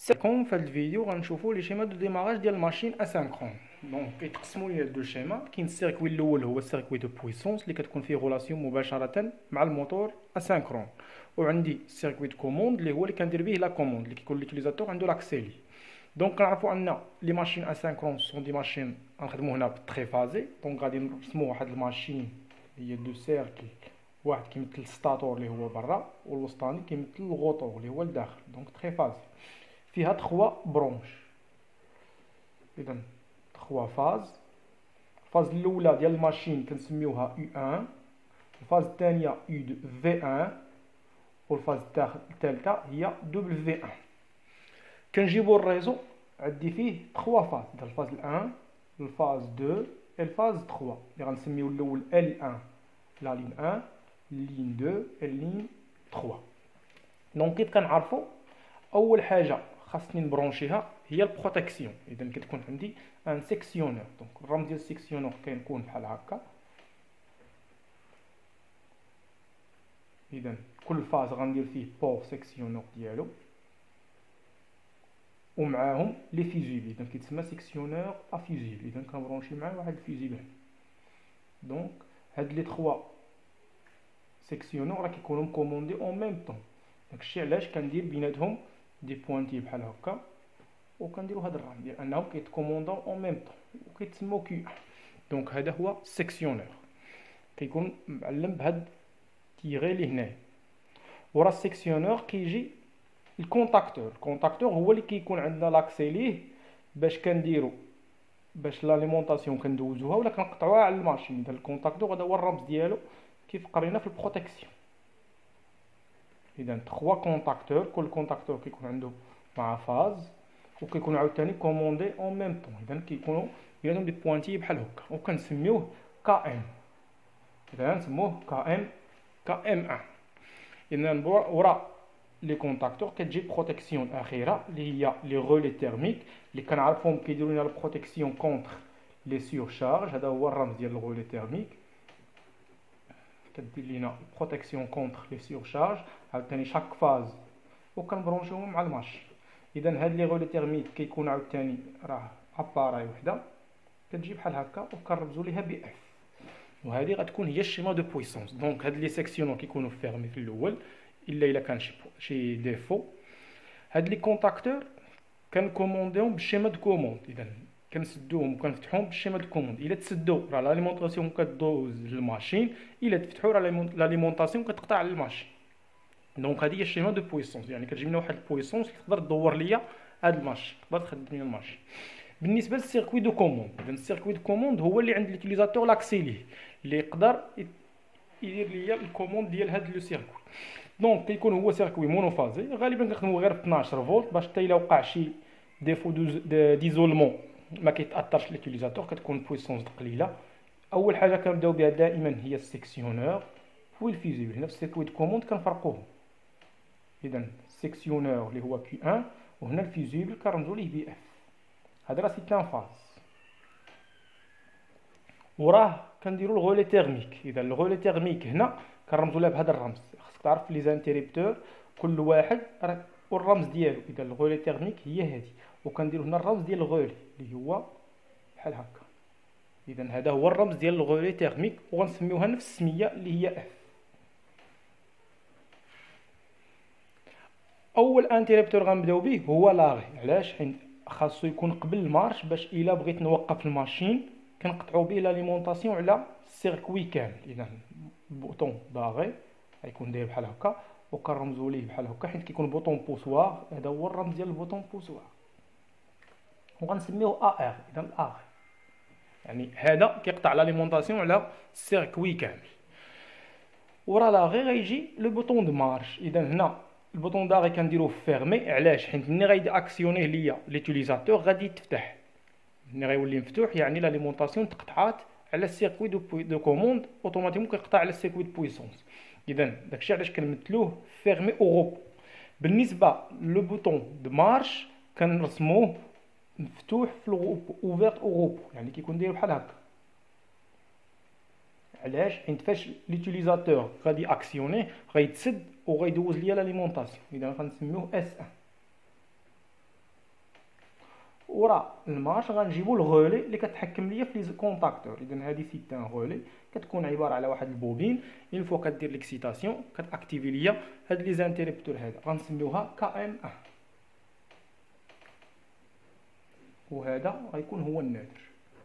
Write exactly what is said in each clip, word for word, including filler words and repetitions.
كون في هذا الفيديو غنشوفوا لي شيما دو ديماراج ديال الماشين اسينكرون. دونك كيتقسموا لي دو شيما. كاين السيركوي الاول هو السيركوي دو بويسونس اللي كتكون فيه غولاسيون مباشره مع الموتور اسينكرون، وعندي السيركوي دو كوموند اللي هو اللي كندير به لا كوموند اللي كيكون ليوتيليزاتور عنده لاكسي ليه. دونك كنعرفوا ان لي ماشين اسينكرون سون دي ماشين غنخدموا هنا بالتري فازي. دونك غادي نرسموا واحد الماشين هي دو سيركل، واحد كيمثل الستاتور اللي هو برا والوسطاني كيمثل الغوطور اللي هو لداخل. دونك تري فازي فيها تخوا برونش. اذا تخوا فاز. الفاز الاولى ديال الماشين كنسميوها يو واحد، الفاز الثانيه يو في واحد، والفاز الثالثه هي دبليو في واحد. كنجيبو الريزو عندي فيه تخوا فاز ديال الفاز واحد، الفاز اثنين، الفاز ثلاثة اللي غنسميو الاول ال واحد لا لين واحد، لين اثنين، لين ثلاثة. دونك كيف كنعرفوا اول حاجه خاصني نبرونشيها هي البروتيكسيون. اذا كتكون عندي ان سيكسيونور. دونك الرمز ديال السيكسيونور كيكون بحال هكا. اذا كل فاز غندير فيه بور سيكسيونور ديالو ومعاهم لي فيزيبل. اذا كيتسمى سيكسيونور افيزيبل. اذا كنبرونشي معاه واحد الفيزيبل. دونك هاد لي ثلاثه سيكسيونور راه كيكونوا مكوموندي اون ميم طون. داكشي علاش كندير بيناتهم دي بوانتي بحال هكا وكنديروا هاد الرقم ديال انهم كيتكومونداو اون ميم طون وكيتسموا كيو. دونك هذا هو سيكسيونور كيكون معلم بهاد تيغي لي هنايا. ورا السيكسيونور كيجي الكونتاكتور. الكونتاكتور هو اللي كيكون عندنا لاكسي ليه باش كنديروا باش لاليمونطاسيون كندوزوها ولا كنقطعوها على الماشين. اذا الكونتاكتور هذا هو الرمز ديالو كيف قرينا في البروتيكسيون. اذا ثلاثة كونتاكتور، كل كونتاكتور كيكون عنده مع فاز وكيكون عاوتاني كوموندي اون ميم طون. اذا كيكونوا بيناتهم دي بوانتي بحال هكا وكنسميوه كا ام. اذا نسموه كا ام كا ام واحد. اذا ورا لي كونتاكتور كتجي بروتيكسيون اخيره اللي هي لي غولي تيرميك اللي كنعرفوهم كيديروا لنا البروتيكسيون كونتر لي سورشارج. هذا هو الرمز ديال الغولي تيرميك. كدير لينا بروتيكسيون كونتر لي سورشارج عاوتاني شاك فاز وكنبرونشيوهم مع الماشين. اذا هاد لي غولي تيرميك كيكون عاوتاني راه اباراي وحده كتجي بحال هكا وكنرمزوا ليها بي اف. وهذه غتكون هي الشيما دو بويسونس. دونك هاد لي سيكسيونور كيكونوا فيرمي في الاول الا الا كان شي شي ديفو. هاد لي كونتاكتور كنكومونديهم بالشيما دو كوموند. اذا كنسدوهم وكنفتحوهم بالشيما دو كوموند. الا تسدوا راه لاليمونطاسيون كدوز للماشين، الا تفتحوا راه لاليمونطاسيون كتقطع على الماشين. دونك هذه هي الشيما دو بويسونس. يعني كتجي لنا واحد البويسونس اللي تقدر تدور ليا هاد الماشين، تقدر تخدم ليا الماشين. بالنسبه للسيركوي دو كوموند، اذا السيركوي دو كوموند هو اللي عند ليوتيليزاتور لاكسي ليه اللي يقدر يدير ليا الكوموند ديال هاد لو سيركوي. دونك كيكون هو سيركوي مونوفازي. غالبا كنخدموا غير ب اثناش فولت باش حتى الا وقع شي ديفو ديزولمون ما كيتاثرش ليوتيليزاتور، كتكون بويسونس قليله. اول حاجه كنبداو بها دائما هي السيكسيونور والفيزيبل. هنا في السيركوي دو كوموند كنفرقوهم. اذا السيكسيونور اللي هو كيو واحد وهنا الفيزيبل كنرمزوا ليه بي اف. هذا راه سي ان فاز. وراه كنديروا الغولي تيرميك. اذا الغولي تيرميك هنا كنرمزوا لها بهذا الرمز. خاصك تعرف لي زانتيريبتور كل واحد راه والرمز ديالو. اذا الغولي تيرميك هي هذه وكنديروا هنا الرمز ديال الغولي اللي هو بحال هكا. اذا هذا هو الرمز ديال الغولي تيرميك وغنسميوها نفس السميه اللي هي اف. اول انتيريبتور غنبداو به هو لاغي. علاش؟ حيت خاصو يكون قبل المارش باش الا بغيت نوقف الماشين كنقطعوا به لاليمونطاسيون على السيركوي كامل. اذا بوطون باغي غيكون داير بحال هكا وكنرمزوا ليه بحال هكا حيت كيكون بوطون بوسوار. هذا هو الرمز ديال البوطون بوسوار وغنسميوه ا ار. اذا الاغي يعني هذا كيقطع لاليمونطاسيون على السيركوي كامل. ورا لاغي غيجي لو بوطون دو مارش. اذا هنا البوطون داغي كنديروه فيرمي. علاش؟ حيت ملي غيدي اكسيونيه ليا ليوتيليزاتور غادي يتفتح. ملي غيولي مفتوح يعني لاليمونطاسيون تقطعات على السيركوي دو, دو كوموند اوتوماتيكمون كيقطع على السيركوي دو بويسونس. اذا داكشي علاش كنمثلوه فيرمي او روبو. بالنسبه لو بوطون دو مارش كنرسموه مفتوح في الغوبو اوفيرت او روبو. يعني كيكون داير بحال هكا. علاش؟ حيت فاش ليوتيليزاتور غادي اكسيونيه غيتسد وغيدوز ليا لاليمونطاسيون. اذا غنسميوه اس واحد. وراه المارش غنجيبو الغولي اللي كتحكم ليا في لي كونتاكتور. اذا هذه سي ان غولي كتكون عباره على واحد البوبين، اون فوا كدير ليكسيتاسيون كتاكتيفي ليا هاد لي زانتيريبتور هذا غنسميوها كا ام واحد، وهذا غيكون هو النادر.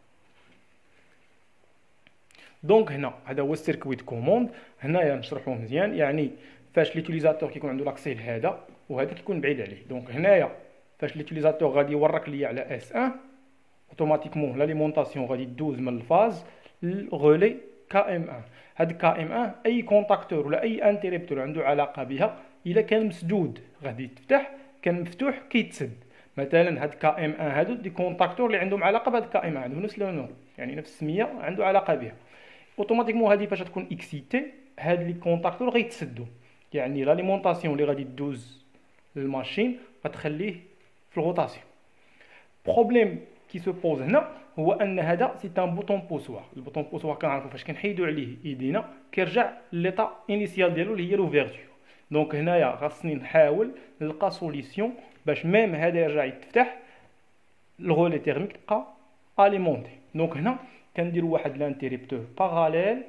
دونك هنا هذا هو السيركويت كوموند. هنايا نشرحوه مزيان، يعني فاش ليوتيليزاتور كيكون عنده لاكسي لهذا وهذا كيكون بعيد عليه. دونك هنايا فاش ليوتيليزاتور غادي يورك ليا على اس واحد اوتوماتيكمون لاليمونطاسيون غادي دوز من الفاز للغولي كا ام واحد. هاد كا ام واحد اي كونتاكتور ولا اي انتريبتور عنده علاقه بها الا كان مسدود غادي يتفتح، كان مفتوح كيتسد. مثلا هاد كا ام واحد هادو دي كونتاكتور اللي عندهم علاقه بهاد كا ام واحد عندهم نفس لونو، يعني نفس السميه عنده علاقه بها. اوتوماتيكمون هادي فاش تكون اكسيتي هاد لي كونتاكتور غيتسدوا، يعني لاليمونطاسيون اللي غادي دوز للماشين غتخليه في الغوطاسيون. بروبليم كي سو بوز هنا هو ان هذا سي ان بوطون بوسوار. البوطون بوسوار كنعرفوا فاش كنحيدوا عليه ايدينا كيرجع ليطا انيسيال ديالو اللي هي لوفيرتور. دونك هنايا خاصني نحاول نلقى سوليسيون باش ميم هذا يرجع يتفتح، الغولي تيرميك تبقى اليمونتي. دونك هنا كنديروا واحد لانتيريبتور باراليل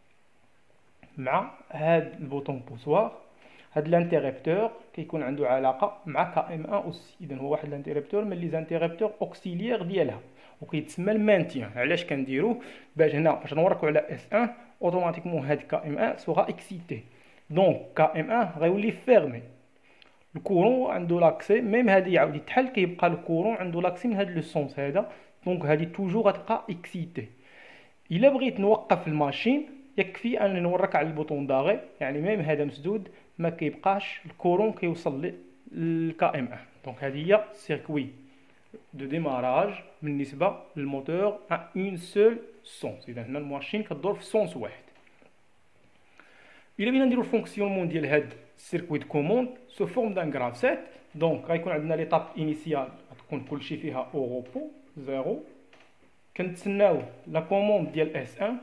مع هاد البوطون بوسوار. هاد الانتيريبتور كيكون عنده علاقه مع كا ام واحد اوسي، اذا هو واحد الانتيريبتور من لي زانتيريبتور اوكسيليير ديالها وكيتسمى المانتيان. علاش كنديروه؟ باش هنا فاش نوركو على اس واحد اوتوماتيكمون هاد كا ام واحد سوغا اكسيتي، دونك كا ام واحد غيولي فيرمي، الكورون عنده لاكسي. ميم هادي يعاود يتحل كيبقى الكورون عنده لاكسي من هاد لو سونس هذا، دونك هادي توجور غتبقى اكسيتي. الا بغيت نوقف الماشين يكفي ان نورك على البوطون داغي، يعني ميم هذا مسدود ما كيبقاش الكورون كيوصل للكا ام واحد. دونك هذه هي سيركوي دو ديماراج بالنسبه للموتور ا اون سول سونس. اذا هنا الماشين كدور في سونس واحد. الا بغينا نديرو الفونكسيونمون ديال هاد السيركويت كوموند سو فورم دان غراف سيت، دونك غيكون عندنا ليطاب انيسيال غتكون كلشي فيها او روبو زيرو. كنتسناو لا كوموند ديال اس واحد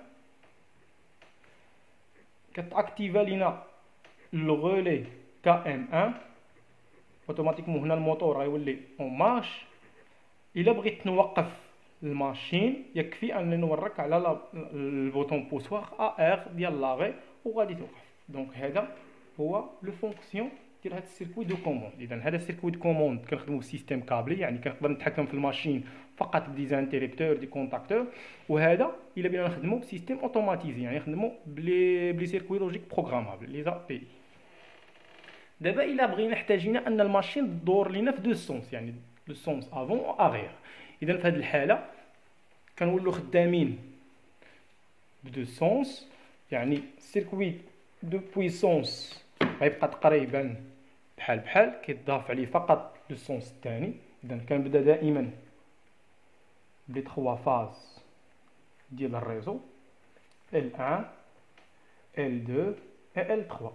كتاكتيفا لينا لو غولي كا ام واحد اوتوماتيكمون. هنا الموتور غيولي اون مارش. الا بغيت نوقف الماشين يكفي ان نورك على البوطون بوسوار ا ار ديال لاغي وغادي توقف. دونك هذا هو لو فونكسيون ديال هذا السيركوي دو كوموند. اذا هذا السيركوي دو كوموند كنخدمو بسيستيم كابلي، يعني كنقدر نتحكم في الماشين فقط بدي زانتيريبتور دي كونتاكتور. وهذا الا بغينا نخدمو بسيستيم اوتوماتيزي، يعني نخدمو بلي بلي سيركوي لوجيك بروغرامابل لي زا بي. دابا الا بغينا احتاجينا ان الماشين تدور لينا في دو سونس، يعني لو سونس افون و اغير. اذا في هذه الحاله كنولوا خدامين بدو سونس، يعني سيركوي دو بويسونس غيبقى تقريبا بحال بحال كيتضاف عليه فقط لو سونس الثاني. اذا كنبدا دائما بلي تخوا فاز ديال الريزو إل واحد إل اثنين et إل ثلاثة.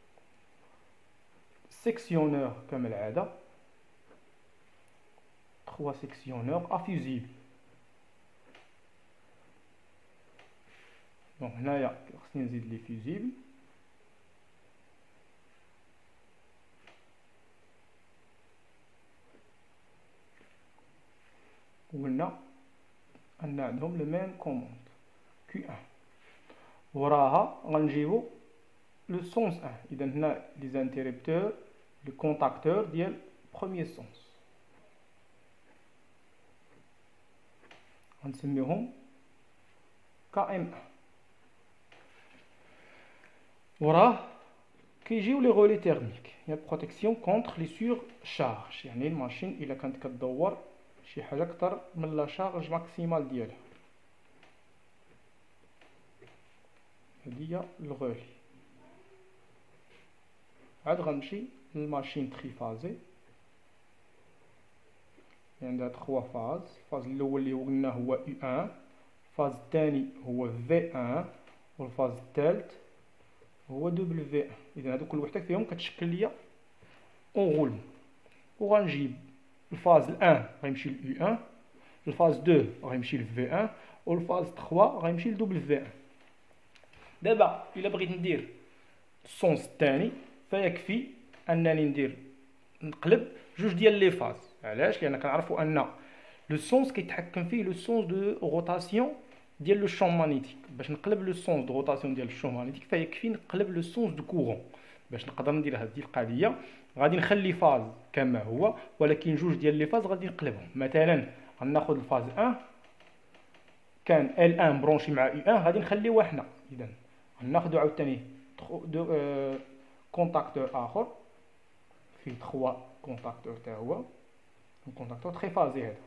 سيكسيونور كما العاده ثلاثة سيكسيونور افيزيبل. دونك هنايا خصني نزيد لي فيزيبل. قلنا ان عندهم لو ميم كوموند كيو واحد. وراها غنجيبو لو سونس واحد. اذا هنا لي زانتيريبتور لي كونتاكتور ديال بروميير سونس غنسميوهم كا ام واحد. وراه كيجيو لي غولي تيرميك، هي بروتيكسيون كونتر لي سور شارج، يعني الماشين الا كانت كدور شي حاجه اكثر من لا شارج ماكسيمال ديالها. هذه هي الغولي. عاد غنمشي للماشين تريفازي اللي عندها ثلاثة فاز. الفاز الاول اللي قلنا هو يو واحد، الفاز الثاني هو في واحد، والفاز الثالث هو دبليو في واحد. اذا هادو كل وحده فيهم كتشكل ليا اونغولم. وغنجيب الفاز واحد غيمشي ل يو واحد، الفاز اثنين غيمشي ل في واحد، والفاز ثلاثة غيمشي ل دبليو في واحد. دابا الا بغيت ندير السونس الثاني فيكفي انني ندير نقلب جوج ديال لي فاز. علاش؟ لان كنعرفوا ان لو سونس كيتحكم فيه لو سونس دو روتاسيون ديال لو شون مانيتيك. باش نقلب لو سونس دو روتاسيون ديال الشون مانيتيك فيكفي نقلب لو سونس دو كورون. باش نقدر ندير هذه القضيه غادي نخلي فاز كما هو، ولكن جوج ديال لي فاز غادي نقلبهم. مثلا غناخذ الفاز واحد كان ال واحد برونشي مع يو واحد غادي نخليوه حنا. اذا غناخذوا عاوتاني دو كونتاكتور اخر فيه ثلاثة كونتاكتور حتى هو كونتاكتور تري فازي. هذا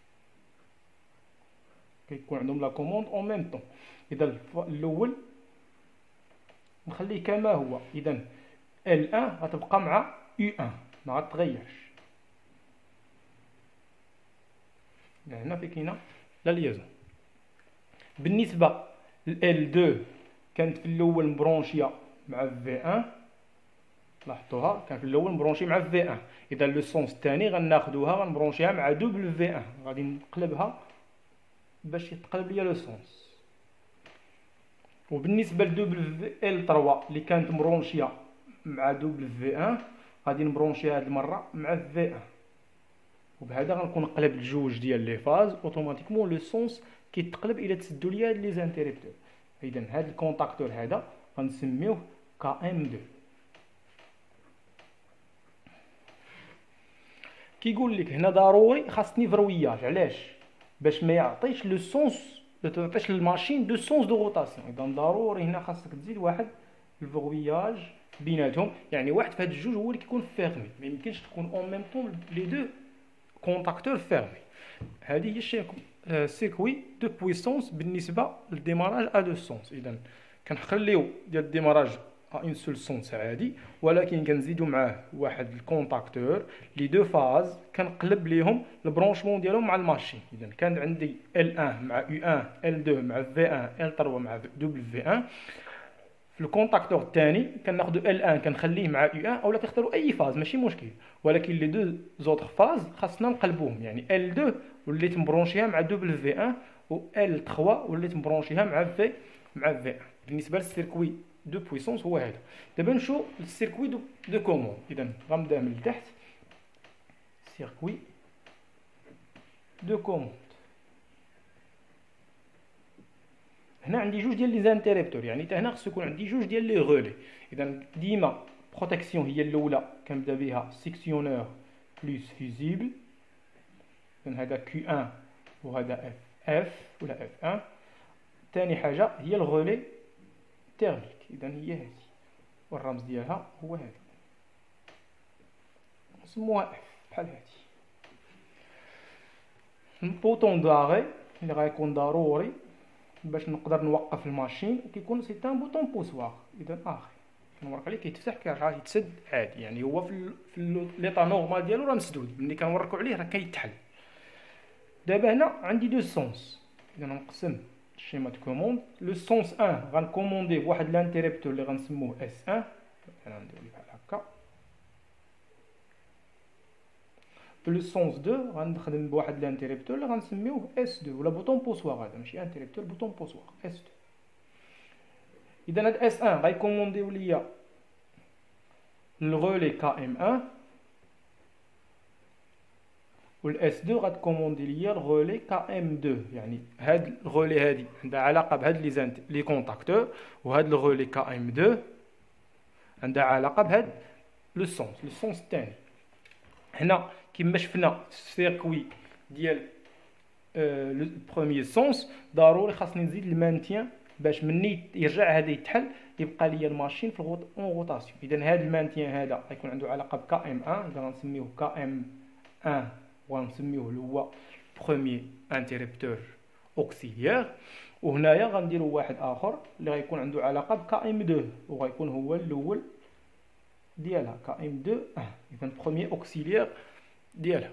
كيكون عندهم لا كوموند اون ميم طون. اذا الاول نخليه كما هو. اذا ال واحد غتبقى مع يو واحد ما غتغيرش. هنا في كاينه لا ليزون. بالنسبه ل ال اثنين كانت في الاول مبرونشيه مع في واحد، لاحظتوها كان في الاول مبرونشي مع في واحد. اذا لو سونس الثاني غناخذوها غنبرونشيها مع دوبل في واحد، غادي نقلبها باش يتقلب ليا لو سونس. وبالنسبه لدوبل ال ثلاثة اللي كانت مبرونشيه مع دوبل في واحد غادي نبرونشيها هذه المره مع في واحد، وبهذا غنكون قلبت جوج ديال لي فاز اوتوماتيكمون لو سونس كيتقلب الى تسدوا ليا هاد لي زانتيريبتور. اذا هذا الكونتاكتور هذا غنسميوه كي ام اثنين. كيقول لك هنا ضروري خاصني فروياج. علاش؟ باش ما يعطيش لو سونس ما تعطيش للماشين دو سونس دو روتاسيون. اذا ضروري هنا خاصك تزيد واحد الفروياج بيناتهم، يعني واحد في هاد الجوج هو اللي كيكون فيرمي. ما يمكنش تكون اون ميم طون لي دو كونتاكتور فيرمي. هذه هي السيركوي دو بويسونس بالنسبه للديماراج ا دو سونس. اذا كنخليو ديال الديماراج ا اون سول سونس عادي، ولكن كنزيدو معاه واحد الكونتاكتور لي دو فاز كنقلب ليهم البرونشمون ديالهم مع الماشين. اذا كان عندي ال واحد مع يو واحد، ال اثنين مع في واحد، ال ثلاثة مع دوبل في واحد. في الكونتاكتور الثاني كناخذوا ال واحد كنخليه مع يو واحد، اولا كنختاروا اي فاز ماشي مشكل، ولكن لي دو زوطر فاز خاصنا نقلبوهم. يعني ال اثنين وليت مبرونشيها مع دوبل في واحد، و ال ثلاثة وليت مبرونشيها مع في مع في واحد. بالنسبه للسيركوي دو بويسونس هو هذا. دابا نشوف السيركوي دو, دو كومون. اذا غنبدا من التحت. سيركوي دو كومون. هنا عندي جوج ديال لي زانتيريبتور، يعني حتى هنا خصو يكون عندي جوج ديال لي غولي. اذا ديما بروتيكسيون هي الاولى كنبدا بها سيكسيونور بلس فيزيبل. اذا هذا كيو واحد وهذا اف اف ولا اف واحد. ثاني حاجه هي الغولي تيرميك. اذا هي هذه والرمز ديالها هو هذا، نسموها اف بحال هذه. البوطون داغي اللي غيكون ضروري باش نقدر نوقف الماشين كيكون سي ان بوطون بوسوار. اذا اخي كنورق عليه كيتفتح كيرجع يتسد عادي، يعني هو في في ليطا نورمال ديالو راه مسدود، ملي كنوركو عليه راه كيتحل. دابا هنا عندي دو سونس. اذا نقسم الشيما دو كوموند. لو سونس واحد غنكوموندي بواحد لانتيريبتور اللي غنسموه اس واحد. انا ندير بحال هكا. في لو سونس اثنين غنخدم بواحد لانتيريبتور اللي غنسميوه اس اثنين ولا بوطون بوسوار. هذا ماشي انتيريبتور، بوطون بوسوار اس اثنين. اذا هاد اس واحد غيكومونديو ليا الغولي كي ام واحد، والاس اثنين غتكوموندي ليا الغولي كي ام اثنين. يعني هاد الغولي هادي عندها علاقه بهاد لي زانت لي كونتاكتور، وهاد الغولي كي ام اثنين عندها علاقه بهاد لو سونس لو سونس الثاني. هنا كما شفنا في السيركوي ديال آه لو بروميير سونس ضروري خاصني نزيد المانتيان باش مني يرجع هذا يتحل يبقى ليا الماشين في اون روتاسيون. اذا هذا المانتيان هذا غيكون عنده علاقه بكا ام واحد. اذا غنسميوه كا ام واحد وغنسميوه اللي هو بروميير انتيريبتور اوكسيليير. وهنايا غنديروا واحد اخر اللي غيكون عنده علاقه بكا ام اثنين وغيكون هو الاول ديالها كا ام اثنين. اذا بروميير اوكسيليير ديالها.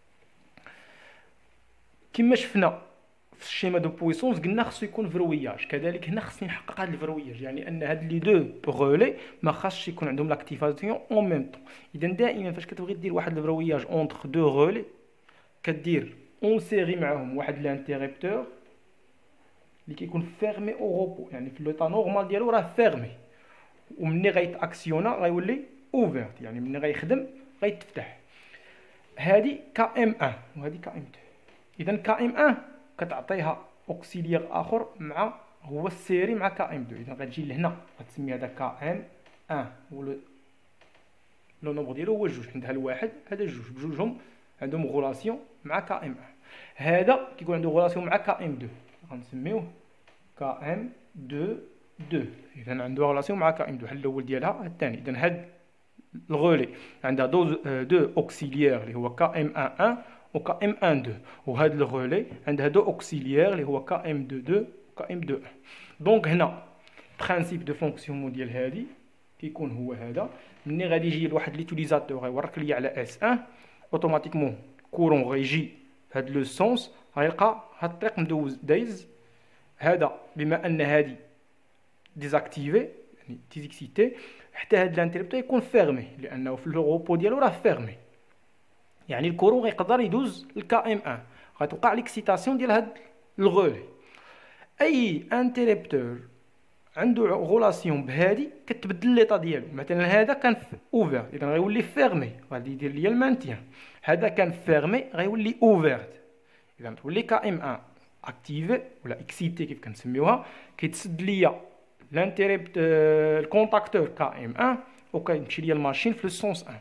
كما شفنا في الشيما دو بويسونس قلنا خصو يكون فروياج، كذلك هنا خصني نحقق هذا الفروياج، يعني ان هاد لي دو غولي ما خاصش يكون عندهم لاكتيفاسيون اون ميم طون. اذا دائما فاش كتبغي دير واحد الفروياج اونتر دو غولي كدير اون سيري معاهم واحد لانتيريبتور اللي كيكون فيرمي او روبو، يعني في لوطا نورمال ديالو راه فيرمي، ومني غيتاكسيونا غيولي اوفيرت، يعني مني غيخدم غيتفتح. هادي كا ام واحد وهادي كا ام اثنين. اذا كا ام واحد كتعطيها اوكسيليير اخر مع هو السيري مع كا ام اثنين. اذا غتجي لهنا غتسمي هذا كا ام واحد ولو لو نومبر ديالو هو جوج، عندها الواحد هذا جوج، بجوجهم عندهم غولاسيون مع كا ام واحد. هذا كيكون عنده غولاسيون مع كا ام اثنين غنسميوه كا ام اثنين اثنين. اذا عنده غولاسيون مع كا ام اثنين، الحل الاول ديالها الثاني. اذا هاد الغولي عندها دوز دو اوكسيليير اللي هو كا ام واحد و كا ام واحد اثنين، وهاد الغولي عندها دو اوكسيليير اللي هو كا ام اثنين اثنين و كا ام اثنين واحد. دونك هنا برانسيپ دو فونكسيونمون ديال هادي كيكون هو هذا. ملي غادي يجي لواحد ليوتيليزاتور غيورك ليا على اس واحد اوتوماتيكمون كورون غيجي هاد لو سونس غيلقى هاد الطريق مدوز دايز هذا، بما ان هادي ديزاكتيفي يعني ديزيكسيتي، حتى هاد الانتربتور يكون فيرمي لانه في الروبو ديالو راه فيرمي، يعني الكورون غيقدر يدوز الكا ام واحد، غتوقع ليكسيتاسيون ديال هاد الغولي. اي انتربتور عنده غولاسيون بهادي كتبدل ليطا ديالو، مثلا هذا كان اوفر اذا غيولي فيرمي غادي يدير ليا المانتيان، هذا كان فيرمي غيولي اوفرت، اذا تولي كا ام واحد اكتيفي ولا اكسيتي كيف كنسميوها، كيتسد ليا الانتربت الكونتاكتور كا ام واحد وكيمشي ليا الماشين في لو سونس واحد.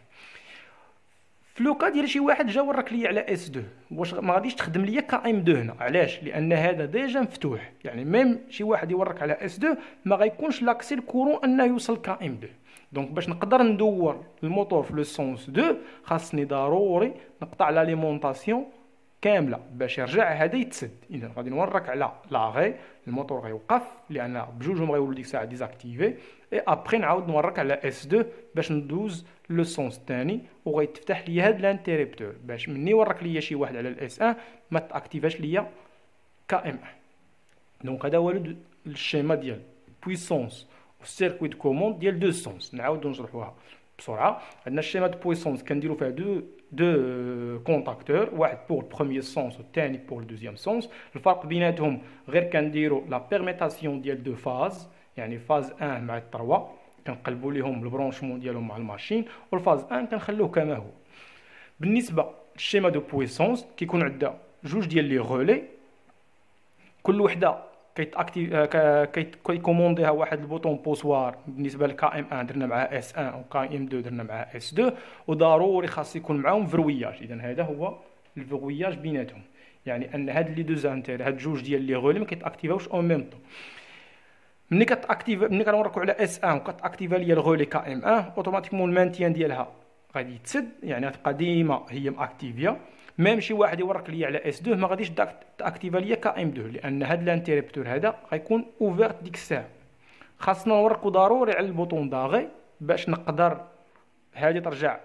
في لوكا ديال شي واحد جا ورك ليا على اس اثنين، واش ما غاديش تخدم ليا كا ام اثنين هنا؟ علاش؟ لان هذا ديجا مفتوح، يعني ميم شي واحد يورك على اس اثنين ما غيكونش لاكسي الكورون انه يوصل كا ام اثنين. دونك باش نقدر ندور الموتور في لو سونس اثنين خاصني ضروري نقطع لاليمونطاسيون كامله باش يرجع هذا يتسد. اذا غادي نورك على لاغي، الموتور غيوقف لان بجوجهم غيولوا ديك الساعه ديزاكتيفي، اي ابري نعاود نورك على اس اثنين باش ندوز لو سونس الثاني وغيتفتح ليا هاد الانتربتور باش مني يورك ليا شي واحد على الاس واحد ما تاكتيفاش ليا كا ام واحد. دونك هذا هو الشيما ديال بويسونس والسيركوي دو كوموند ديال دو سونس. نعاودو نشرحوها بسرعه. عندنا الشيما دو بويسونس كنديرو فيها دو دو كونتاكتور، واحد بور البروميير سونس والثاني بور الدوزيام سونس. الفرق بيناتهم غير كنديرو لا بيرميتاسيون ديال دو فاز، يعني فاز واحد مع ثلاثة كنقلبوا ليهم البرونشمون ديالهم مع الماشين، والفاز واحد كنخلوه كما هو. بالنسبه للشيما دو بويسونس كيكون عندها جوج ديال لي غولي، كل وحده كيتاكتيف كيكومونديها واحد البوطون بوسوار. بالنسبه لكا ام واحد درنا معها اس واحد وكا ام اثنين درنا معها اس اثنين، وضروري خاص يكون معاهم فروياج. اذا هذا هو الفروياج بيناتهم، يعني ان هاد لي دو زانتير هاد جوج ديال لي غولي ما كيتاكتيفاوش اون ميم طون. ملي كتاكتيف ملي كنوركو على اس واحد وكتاكتيفا ليا الغولي كا ام واحد اوتوماتيكمون المانتيان ديالها غادي يتسد، يعني غتبقى ديما هي ماكتيفيا. ميم شي واحد يورك ليا على اس اثنين ما غاديش تاكتيفا ليا كا ام اثنين لان هاد الانتربتور هذا غيكون اوفيرت ديك الساعه. خاصنا نوركو ضروري على البوطون داغي باش نقدر هادي ترجع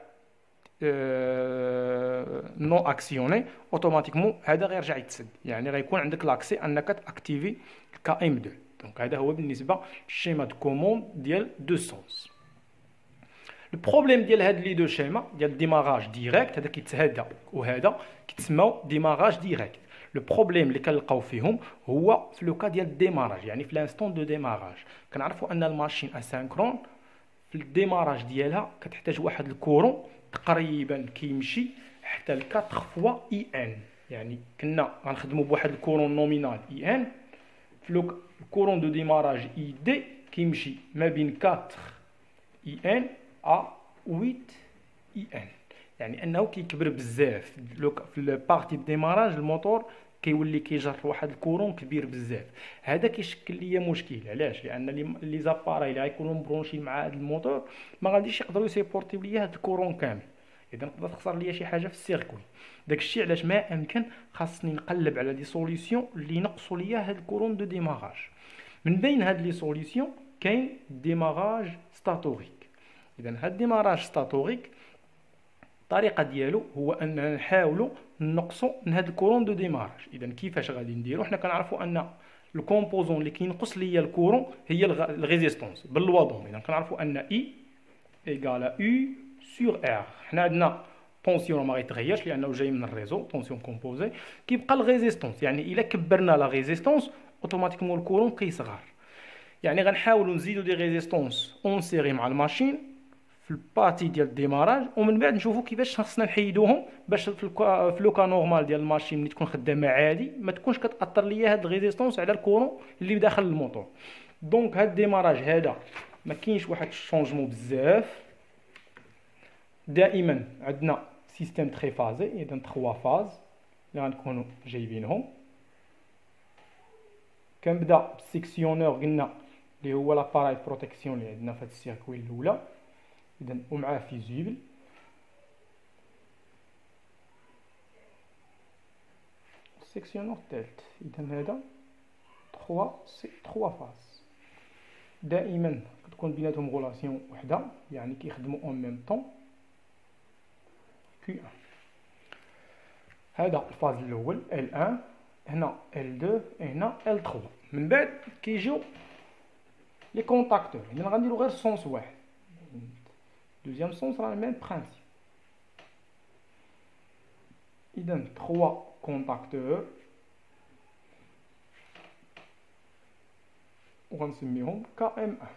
اه نو اكسيوني اوتوماتيكمون، هذا غيرجع يتسد، يعني غيكون عندك لاكسي انك تاكتيفي كا ام اثنين. دونك هذا هو بالنسبه للشيما دو كوموند ديال دو سونس. البروبليم ديال هاد لي دو شيما ديال ديماراج ديريكت، هذا كيتهدى وهذا كيتسموا ديماراج ديريكت. لو بروبليم اللي كنلقاو فيهم هو في لو كا ديال الديماراج، يعني في لانستون دو ديماراج كنعرفوا ان الماشين اسانكرون في الديماراج ديالها كتحتاج واحد الكورون تقريبا كيمشي حتى ل أربعة فوا اي ان، يعني كنا غنخدموا بواحد الكورون نومينال اي ان، في لو الكورون دو ديماراج اي دي كيمشي ما بين أربعة اي ان ا ثمانية اي ان، يعني انه كيكبر بزاف في البارتي ديماراج الموتور كيولي كيجر واحد الكورون كبير بزاف. هذا كيشكل ليا مشكل، علاش؟ لان لي زاباراي اللي غيكونوا مبرونشين مع هذا الموتور ما غاديش يقدروا يسيبورتيو ليا هذا الكورون كامل، اذا نقدر تخسر ليا شي حاجه في السيركوي. داكشي علاش ما امكن خاصني نقلب على دي سوليسيون اللي ينقصوا ليا هذا الكورون دو ديماراج. من بين هاد لي سوليسيون كاين ديماراج ستاتوريك. اذا هاد الديماراج ستاتوريك الطريقه ديالو هو اننا نحاولوا نقصوا من هاد الكورون دو ديماراج. اذا كيفاش غادي نديرو؟ حنا كنعرفوا ان الكومبوزون اللي كينقص ليا الكورون هي الريزيستونس بالوضوم. اذا كنعرفوا ان اي ايغال يو سور ار. حنا عندنا طونسيون ما غيتغيرش لانه جاي من الريزو، طونسيون كومبوزي. كيبقى الريزيستونس، يعني الا كبرنا لا ريزيستونس اوتوماتيكمون الكورون كيصغر. يعني غنحاولوا نزيدوا دي ريزيستونس اون سيري مع الماشين في البارتي ديال الديماراج، ومن بعد نشوفوا كيفاش خصنا نحيدوهم باش في الكا في لوكا نورمال ديال الماشين ملي تكون خدامه عادي ما تكونش كتاثر ليا هاد الريزيستونس على الكورون اللي داخل الموتور. دونك هاد الديماراج هذا ما كاينش واحد الشونجمون بزاف، دائما عندنا سيستيم تري فازي، اذا ثلاثة فاز اللي غنكونوا جايبينهم. كنبدا بالسيكسيونور قلنا اللي هو لاباراي بروتيكسيون اللي عندنا في هاد السيركوي الاولى، اذا ومعاه فيزيبل. السيكسيونور الثالث اذا هذا ثلاثة سي ثلاثة فاز، دائما كتكون بيناتهم غولاسيون وحده يعني كيخدموا اون ميم طون. كي هذا الفاز الاول ال واحد، هنا ال اثنين، هنا ال ثلاثة. من بعد كيجيو لي كونتاكتور، اذا غنديرو غير سونس واحد. دوزيام سونس راه ميم برانسيب. اذا ثلاثة كونتاكتور وغنسميهم كا ام واحد.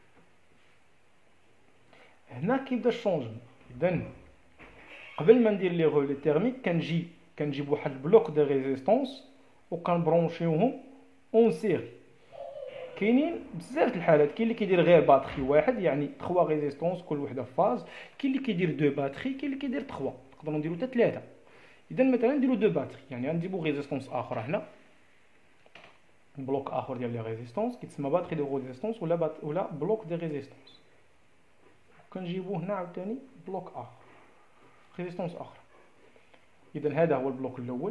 هنا كيبدا الشونجمون. اذا قبل ما ندير لي غولي تيرميك كنجي كنجيب واحد البلوك دو ريزيستونس وكنبرونشيوهم اون سيري. كاينين بزاف د الحالات، كاين اللي كيدير غير باتري واحد يعني ثلاثة ريزيستونس كل وحده في فاز، كاين اللي كيدير دو باتري، كاين اللي كيدير ثلاثة، نقدروا نديروا حتى ثلاثه. اذا مثلا نديروا دو باتري يعني غنجيبوا ريزيستونس اخر هنا، بلوك اخر ديال لي ريزيستونس كيتسمى باتري دو ريزيستونس ولا بات ولا بلوك دي ريزيستونس. كنجيبوه هنا عاوتاني بلوك اخر ريزيستونس اخرى. اذا هذا هو البلوك الاول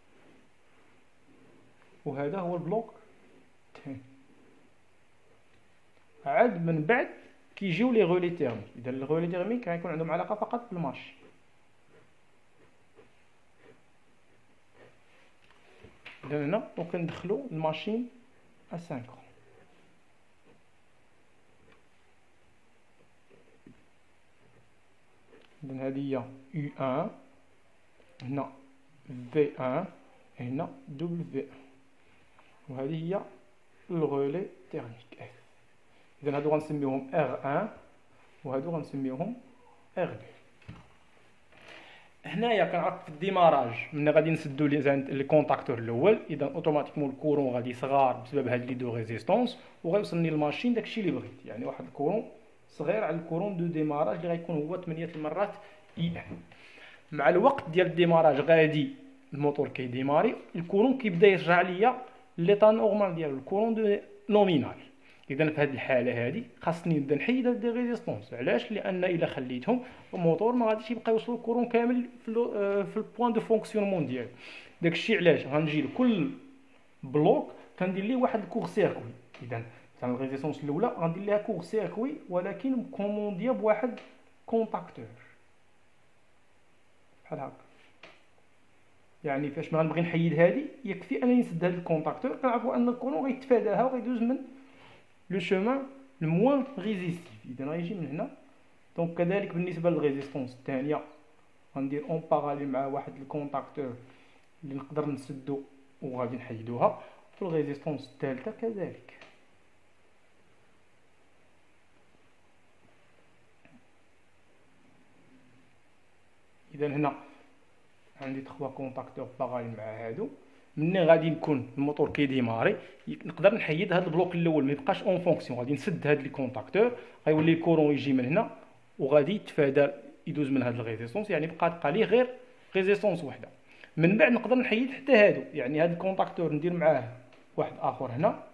وهذا هو البلوك الثاني. عاد من بعد كيجيو لي غولي تيرميك. اذا لي غولي تيرميك غيكون عندهم علاقه فقط بالمارش. اذا هنا وكندخلوا الماشين اسانكرون. اذا هذه هي يو واحد، هنا في واحد، هنا دبليو واحد، وهذه هي الغولي تيرميك اف. اذا هادو غنسميوهم ار واحد وهادو غنسميوهم ار اثنين. هنايا كنعرف في الديماراج ملي غادي نسدو لي كونتاكتور الاول، اذا اوتوماتيكمون الكورون غادي يصغار بسبب هاد لي دو ريزيستونس وغيوصلني الماشين داكشي اللي بغيت، يعني واحد الكورون صغير على الكورون دو ديماراج اللي غيكون هو ثمانية المرات اي ان. مع الوقت ديال الديماراج غادي الموتور كيديماري، الكورون كيبدا يرجع ليا ليطا نورمال ديالو، الكورون دو نومينال. اذا في هذه الحاله هذه خاصني نبدا نحيد هاد لي ريزيستونس. علاش؟ لان الا خليتهم الموتور ما غاديش يبقى يوصل الكورون كامل في في البوين دو فونكسيونمون ديالو. داكشي علاش غنجي لكل بلوك كندير ليه واحد الكور سيركوي. اذا مثلا الريزيستونس الاولى غندير ليها كور سيركوي ولكن مكومونديه بواحد كونتاكتور بحال هكا. يعني فاش ما غنبغي نحيد هذه يكفي انني نسد هذا الكونتاكتور، كنعرفوا ان الكورون غيتفاداها وغيدوز من لو شومان الموان ريزيستيف. اذا غيجي من هنا. دونك كذلك بالنسبه للريزيستونس الثانيه غندير اون باراليل مع واحد الكونتاكتور اللي نقدر نسدو وغادي نحيدوها. في الريزيستونس الثالثه كذلك. اذا هنا عندي ثلاثة كونتاكتور باراليل مع هادو. مني غادي نكون الموتور كيديماري نقدر نحيد هذا البلوك الاول ما يبقاش اون فونكسيون، غادي نسد هاد لي كونتاكتور غيولي الكورون يجي من هنا وغادي يتفادى يدوز من هاد الريزيستونس، يعني بقى تبقى ليه غير ريزيستونس وحده. من بعد نقدر نحيد حتى هادو، يعني هاد الكونتاكتور ندير معاه واحد اخر هنا.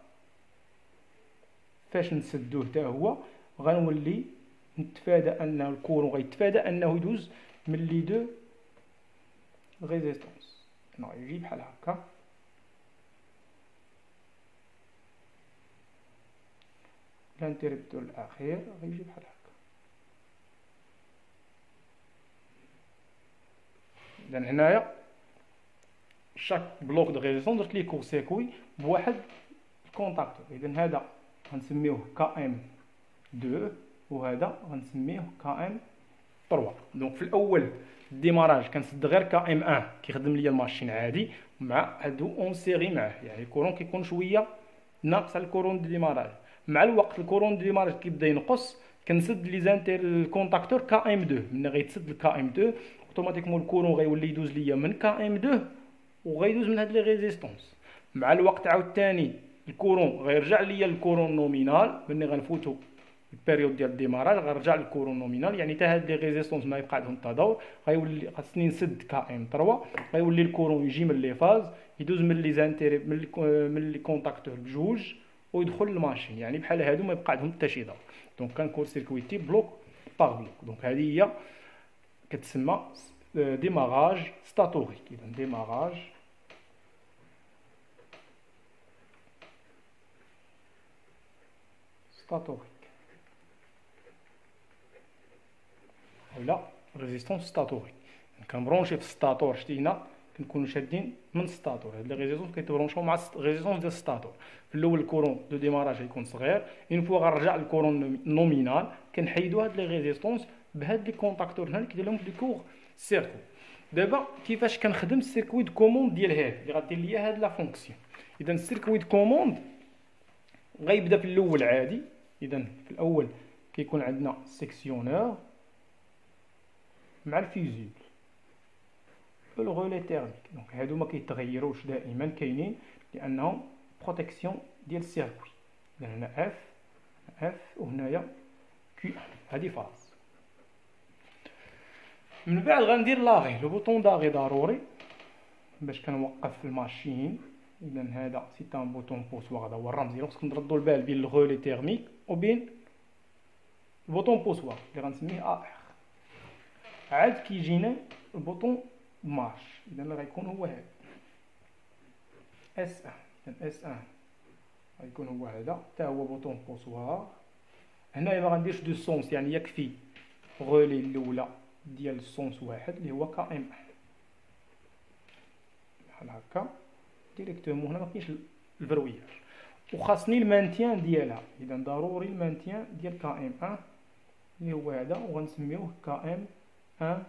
فاش نسدوه حتى هو غنولي نتفادى انه الكورون غيتفادى انه يدوز من لي دو ريزيستونس. هنا يجي بحال هكا. الانتربتور الاخير غيجي بحال هكا. اذا هنايا شاك بلوك دو ريزيستونس درت ليه كور سيركوي بواحد الكونتاكتور. اذا هذا غنسميوه كا ام اثنين وهذا غنسميوه كا ام ثلاثة. دونك في الاول الديماراج كنسد غير كا ام واحد كيخدم ليا الماشين عادي مع هادو اون سيري معاه، يعني الكورون كيكون شويه ناقص على الكورون دو ديماراج. مع الوقت الكورون دو ديماراج كيبدا ينقص، كنسد لي زانتير الكونتاكتور كا ام اثنين. ملي غيتسد الكا ام اثنين اوتوماتيكمون الكورون غيولي يدوز ليا من كا ام اثنين وغيدوز من هاد لي ريزيستونس. مع الوقت عاوتاني الكورون غيرجع ليا الكورون نومينال. ملي غنفوتو البيريود ديال الديماراج غنرجع للكورون نومينال، يعني حتى هاد لي ريزيستونس ما يبقى عندهم تداور. غيولي خاصني نسد كا ام ثلاثة، غيولي الكورون يجي من لي فاز يدوز من لي زانتيري من لي من لي كونتاكتور بجوج ويدخل الماشين، يعني بحال هادو ما يبقى عندهم حتى شي دور. دونك كنكون سيركويتي بلوك باغ بلوك. دونك هذه هي كتسمى ديماراج ستاتوريك. اذا ديماراج ستاتوريك ولا ريزيستونس ستاتوريك. كنبرونشي في الستاتور، شتينا كنكونوا شادين من الستاتور. هاد لي ريزيستونس كيتبرونشاو مع ريزيستونس ديال الستاتور. في الاول الكورون دو ديماراج غيكون صغير، اون فوا غنرجع للكورون نومينال كنحيدو هاد لي ريزيستونس بهاد لي كونتاكتور هنا اللي كيدير لهم في الكور سيركو. دابا كيفاش كنخدم السيركوي دو كوموند ديال هاد اللي غدير ليا هاد لا فونكسيون. اذا السيركوي دو كوموند غيبدا في الاول عادي. اذا في الاول كيكون عندنا سيكسيونور مع الفيزيبل والغولي تيرميك. دونك هادو ما كيتغيروش دائما، كاينين لانهم بروتيكسيون ديال السيركوي. اذا هنا اف اف وهنايا كيو هادي فاز. من بعد غندير لاغي. لو بوطون داغي ضروري باش كنوقف الماشين. اذا هذا سي ان بوطون بوسوار، هذا هو الرمز ديالو. خصكم نردوا البال بين الغولي تيرميك وبين البوطون بوسوار اللي غنسميه ا ار. عاد كيجينا البوطون مارش. اذا اللي غيكون هو هذا اس واحد. اذا اس واحد غيكون هو هذا حتى هو بوطون بوسوار. هنايا ما غنديرش دو سونس، يعني يكفي غولي الاولى ديال السونس واحد اللي هو كا ام واحد بحال هكا ديريكتومون. هنا ما كاينش الفروياج وخاصني المانتيان ديالها. اذا ضروري المانتيان ديال كا ام واحد اللي هو هذا وغنسميوه كا ام واحد.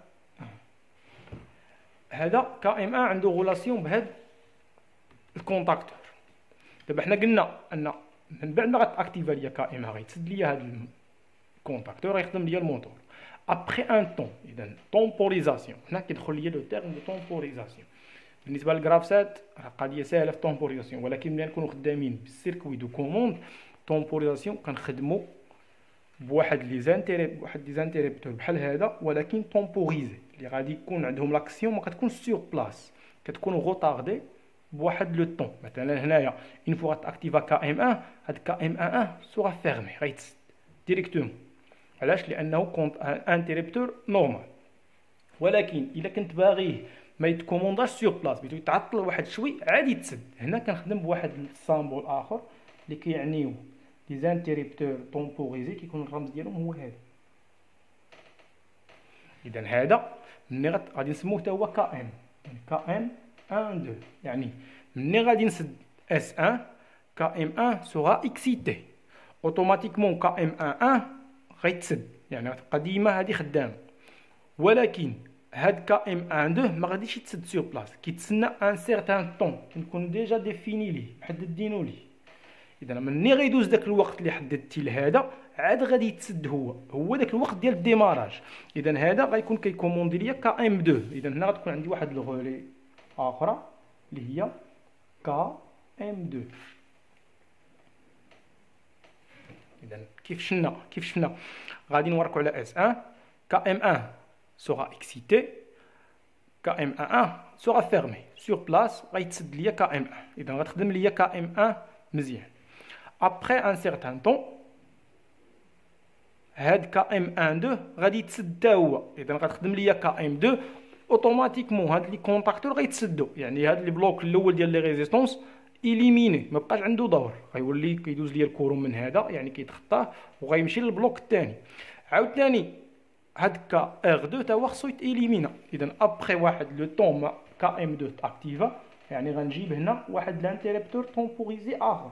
هذا كا ام واحد عنده غولاسيون بهاد الكونتاكتور. دابا حنا قلنا ان من بعد ما غتاكتيفا ليا كا ام واحد غيتسد ليا هاد الكونتاكتور غيخدم ليا الموتور ابخي ان طون. اذا طومبوريزاسيون هنا كيدخل ليا لو تيرم دو طومبوريزاسيون. بالنسبه للكرافسات راه قضيه ساهله في طومبوريزاسيون، ولكن ملي نكونوا خدامين بالسيركوي دو كوموند طومبوريزاسيون كنخدموا بواحد لي زانتيري بواحد لي زانتيريبتور بحال هذا، ولكن طومبوريزي اللي غادي يكون عندهم لاكسيون ما كتكونش سور بلاص، كتكون غوطاردي بواحد لو طون. مثلا هنايا اون فوا غاتاكتيفا كا ام واحد، هاد كا ام واحد سوغا فيرمي غيتسد ديريكتومون. علاش؟ لانه كونت انتريبتور نورمال. ولكن الا كنت باغيه ما يتكومونداش سور بلاص، بغيتو يتعطل واحد شوي عاد يتسد. هنا كنخدم بواحد السامبول اخر اللي كيعنيو لي زانتيريبتور طومبوريزي، كيكون الرمز ديالهم هو هذا. اذا هذا ملي غادي نسموه حتى هو كا ام، يعني كا ام واحد اثنين، يعني ملي غادي نسد اس واحد كا ام واحد سوغا اكسيتي اوتوماتيكمون. كا ام واحد غيتسد، يعني غتبقى ديما هذه خدامه. ولكن هاد كا ام واحد اثنين ما غاديش يتسد سور بلاص، كيتسنى ان سيغتان طون كنكون ديجا ديفيني ليه محددينو ليه. اذا ملي غيدوز داك الوقت اللي حددتي لهذا عاد غادي يتسد هو هو داك الوقت ديال الديماراج. اذا هذا غيكون كيكوموندي ليا كا ام اثنين. اذا هنا غتكون عندي واحد الغولي اخرى اللي هي كا ام اثنين. اذا كيف شفنا كيف شفنا غادي نوركو على اس واحد. كا ام واحد سوغا اكسيتي، كا ام واحد سوغا فيرمي سور بلاص غيتسد ليا كا ام واحد. اذا غتخدم ليا كا ام واحد مزيان. ابخي ان سيغتان طون هاد كا ام واحد اثنين غادي يتسد حتى هو. اذا غتخدم ليا كا ام اثنين اوتوماتيكمون هاد لي كونتاكتور غيتسدوا، يعني هاد لي بلوك الاول ديال لي ريزيستونس إليميني ما بقاش عنده دور، غيولي كيدوز ليا الكورون من هذا يعني كيتخطاه وغيمشي للبلوك الثاني. عاوتاني هاد كا ار اثنين تا هو خصو يتإليمينا. اذا ابخي واحد لو طون ما كا ام اثنين تاكتيفا، يعني غنجيب هنا واحد لانتيريبتور طومبوريزي اخر،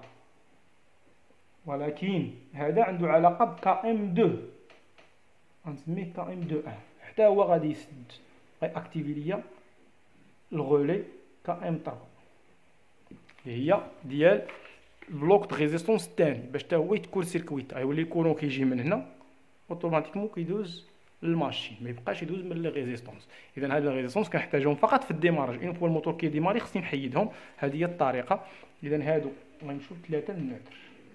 ولكن هذا عنده علاقه بكا ام اثنين غنسميه كا ام اثنين واحد حتى هو غادي يسد غيأكتيفي ليا الغولي كا ام ثلاثة اللي هي ديال البلوك د ريزيستونس الثاني باش حتى هو يتكون سيركويت. غيولي الكورون كيجي من هنا اوتوماتيكمون كيدوز للماشين، ما يبقاش يدوز من لي ريزيستونس. اذا هاد لي ريزيستونس كنحتاجهم فقط في الديماراج، اون فوا الموتور كيديماري خصني نحيدهم. هذه هي الطريقه. اذا هادو غنمشيو ثلاثه النوتر.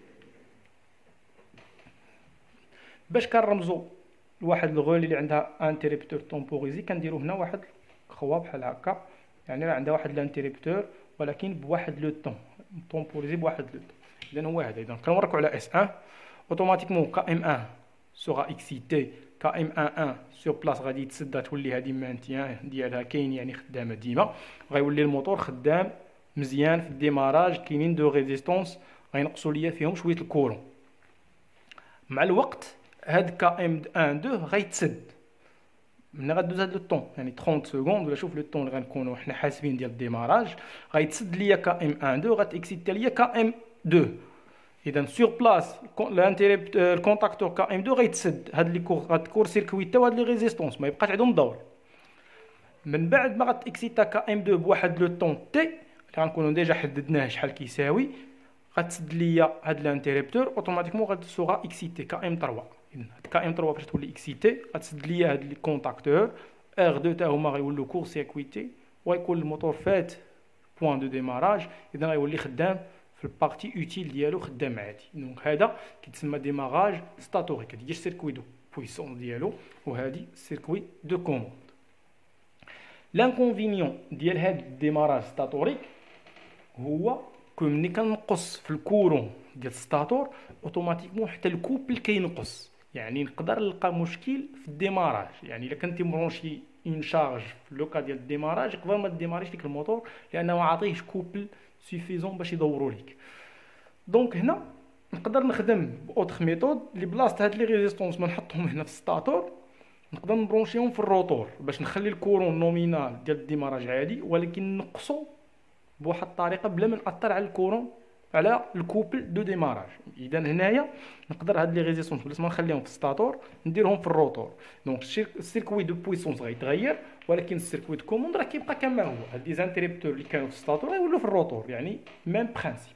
باش كنرمزوا لواحد الغولي اللي عندها انتريبتور تومبوريزي، كنديروا هنا واحد خوا بحال هكا، يعني راه عندها واحد الانتريبتور ولكن بواحد لو طون تومبوريزي بواحد لو طون. اذا هو هذا. اذا كنوركوا على اس واحد اوتوماتيكمون كا ام واحد سوغا اكسيتي، كا ام واحد سور بلاص غادي يتسدى، تولي هذه مانتيان ديالها كاين يعني خدامه ديما، غيولي الموتور خدام مزيان في الديماراج. كاينين دو ريزيستونس غينقصوا ليا فيهم شويه الكورون. مع الوقت هاد كا ام واحد اثنين غيتسد ملي غدوز هاد لو طون، يعني ثلاثين سكوند ولا شوف لو طون اللي غنكونوا حنا حاسبين ديال الديماراج، غيتسد ليا كا ام واحد اثنين غتاكسيتي ليا كا ام اثنين. اذا سور بلاص الانتريبت الكونتاكتور كا ام اثنين غيتسد، هاد لي كور غتكور سيركويتا وهاد لي ريزيستونس ما يبقاش عندهم دور. من بعد ما غتاكسيتا كا ام اثنين بواحد لو طون تي اللي غنكونوا ديجا حددناه شحال كيساوي، غتسد ليا هاد الانتريبتور اوتوماتيكمون غتسوغا اكسيتي كا ام ثلاثة. اذا هاد كا ام ثلاثة باش تولي اكسيتي غتسد ليا هاد لي كونتاكتور ار اثنين تا هما غيولوا كور سيركويتي، ويكون الموتور فات بوين دو ديماراج. اذا غيولي خدام في البارتي اوتيل ديالو خدام عادي. دونك هذا كيتسمى ديماراج ستاتوريك. هادي هي السيركوي دو بويسون ديالو، وهادي السيركوي دو كوموند. لانكونفينيون ديال هاد الديماراج ستاتوريك هو كو ملي كنقص في الكورون ديال الستاتور اوتوماتيكمون حتى الكوبل كينقص، يعني نقدر نلقى مشكل في الديماراج. يعني الا كنتي مبرونشي اون شارج في لوكا ديال الديماراج قبل ما ديماريش ديك الموتور لانه ما عاطيهش كوبل سوفيزون باش يدوروا ليك. دونك هنا نقدر نخدم باوتر ميثود اللي بلاصه هاد لي ريزيستونس ما نحطهم هنا في الستاتور، نقدر نبرونشيهم في الروتور باش نخلي الكورون نومينال ديال الديماراج عادي، ولكن نقصو بواحد الطريقه بلا ما ناثر على الكورون على الكوبل دو ديماراج. اذا هنايا نقدر هاد لي ريزيستونس بلا ما نخليهم في الستاتور نديرهم في الروتور. دونك السيركوي دو بويسونس غيتغير، ولكن السيركوي دو كوموند راه كيبقى كما هو. هاد لي زانتريبتور اللي كانوا في الستاتور غيولوا في الروتور، يعني ميم برينسيپ.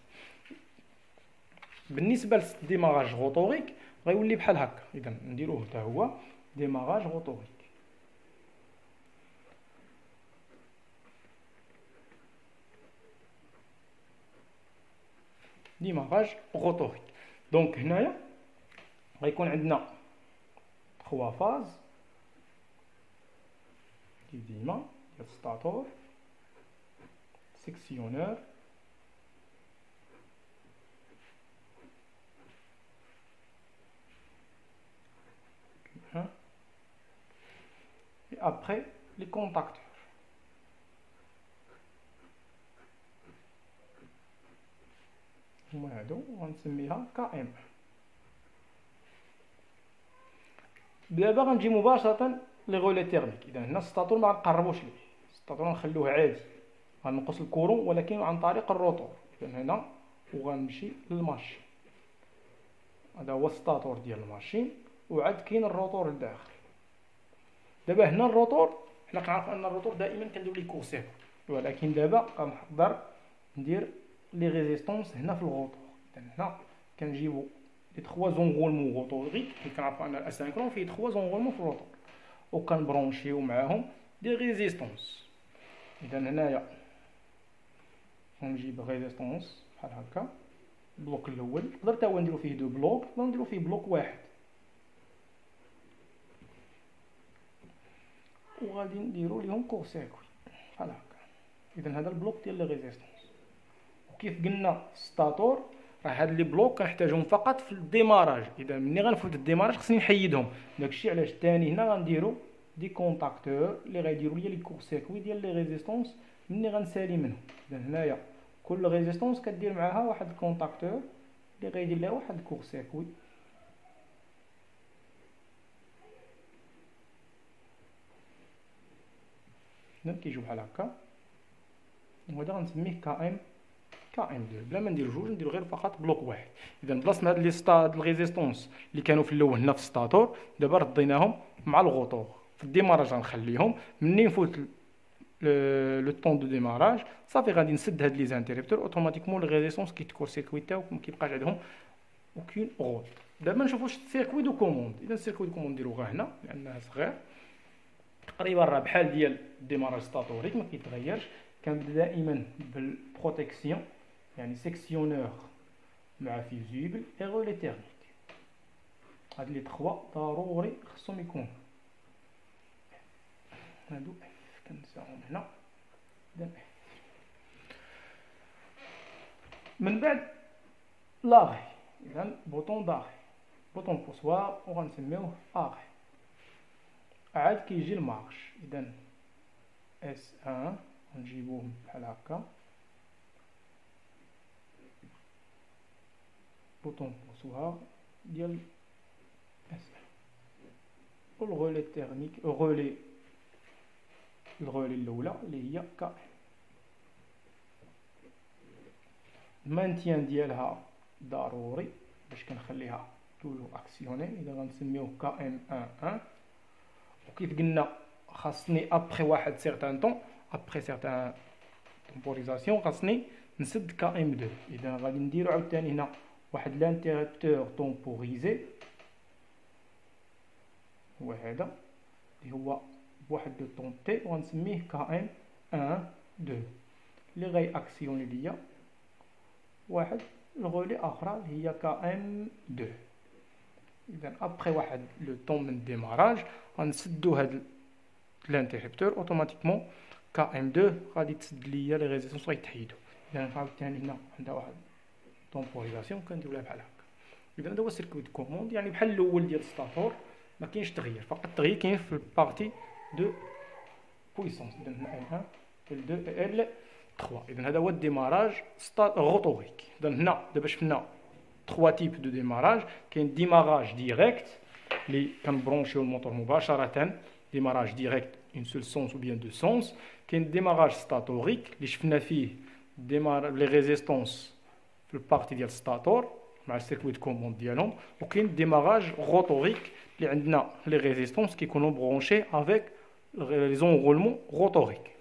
بالنسبه للديماراج روتوريك غيولي بحال هكا. اذا نديروه حتى هو ديماراج روتوريك. ديماراج روتوريك. دونك هنايا غيكون عندنا ثلاثة فاز كي ديما ديال ستاتور، سيكسيونور، et après les contacteurs. هما هادو غنسميها كا ام. دابا غنجي مباشرة لي غولي تيرميك. اذا هنا الستاتور ما غنقربوش ليه، الستاتور غنخلوه عادي، غنقص الكورون ولكن عن طريق الروتور. اذا هنا وغنمشي للماشين، هذا هو الستاتور ديال الماشين، وعاد كاين الروتور لداخل. دابا هنا الروتور حنا كنعرفوا ان الروتور دائما كندير ليه كورسير، ولكن دابا غنقدر ندير لي ريزيستونس هنا في الروتور. اذا هنا كنجيبو لي ثلاثة زونغولمون روتوريك، حيت كنعرفوا ان الاسانكرون فيه ثلاثة زونغولمون في الروتور، وكنبرونشيو معاهم دي ريزيستونس. اذا هنايا غنجيب ريزيستونس بحال هكا، البلوك الاول نقدر حتى هو نديرو فيه دو بلوك، نقدر نديرو فيه بلوك واحد، وغادي نديرو ليهم كور سيركوي بحال هكا. اذا هذا البلوك ديال لي ريزيستونس. وكيف قلنا ستاتور راه هاد لي بلوك كنحتاجهم فقط في الديماراج. اذا ملي غنفوت الديماراج خصني نحيدهم، داكشي علاش ثاني هنا غنديرو دي كونتاكتور اللي غيديروا لي لي كور سيركوي ديال لي ريزيستونس ملي غنسالي منهم. اذا هنايا كل ريزيستونس كدير معاها واحد الكونتاكتور اللي غيدير لها واحد الكور سيركوي. اذا كيجيو بحال هكا، وهذا غنسميه كا ام كا ام اثنين بلا ما ندير جوج، ندير غير فقط بلوك واحد. اذا بلاصه هاد لي ستاد الريزيستونس اللي كانوا في الاول هنا في الستاتور دابا رديناهم مع الغوطور في الديماراج. غنخليهم مني نفوت لو طون دو ديماراج صافي غادي نسد هاد لي زانتريبتور اوتوماتيكمون لي ريزيستونس كيتكور سيركويتاو وما كيبقاش عندهم aucune route. دابا نشوفوا السيركوي دو كوموند. اذا السيركوي دو كوموند نديرو غير هنا لانها صغير تقريبا راه بحال ديال الديماراج ستاتوريك ما كيتغيرش. كنبدا دائما بالبروتيكسيون يعني سيكسيونور مع فيزيبل اي غولي تيرميك. هاد لي تخوا ضروري خصهم يكونوا هادو كنساهم هنا. من بعد لاغي، اذا بوطون داغي بوطون بوسوار وغنسميوه اغي. عاد كيجي المارش، اذا اس واحد نجيبوهم بحال هكا بوطون بوسوار ديال اس واحد والغولي تيرميك الغولي الغولي الاولى اللي هي كا. المانتيان ديالها ضروري باش كنخليها تولو اكسيوني. اذا غنسميوه كا ام واحد واحد. وكيف قلنا خاصني ابخي واحد سيغتان طون ابخي سيغتان تمبوريزاسيون خاصني نسد كا ام اثنين. اذا غادي نديرو عاوتاني هنا واحد لانتيربتور طومبوريزي هو هذا اللي هو بواحد لو طون تي وغنسميه كا ام واحد اثنين اللي غاي اكسيوني ليا واحد الغولي اخرى اللي هي كا ام اثنين. اذا ابخي واحد لو طون من الديماراج غنسدو هاد لانتيربتور اوتوماتيكمون كا ام اثنين غادي تسد ليا لي ريزيستونس غيتحيدو. اذا عاوتاني هنا عندها واحد طومبوريزاسيون كنديرو لها بحال هكا. اذا هذا هو السيركوي دو كوموند يعني بحال الاول ديال الستاتور ما كاينش تغيير، فقط التغيير كاين في البارتي دو بويسونس. اذا هنا ال واحد ال اثنين ال ثلاثة. اذا هذا هو الديماراج روتوريك. اذا هنا دابا شفنا ثلاثة تيب دو ديماراج. كاين ديماراج ديريكت اللي كنبرونشيو الموتور مباشره، ديماراج ديريكت اون سول سونس ou bien دو سونس. كاين ديماراج ستاتوريك اللي شفنا فيه ديمار لي ريزيستونس في البارتي ديال الستاتور مع السيركوي دو كوموند ديالهم. وكاين ديماراج روتوريك اللي عندنا لي ريزيستونس كيكونوا برونشي افيك لي زونغولمون روتوريك.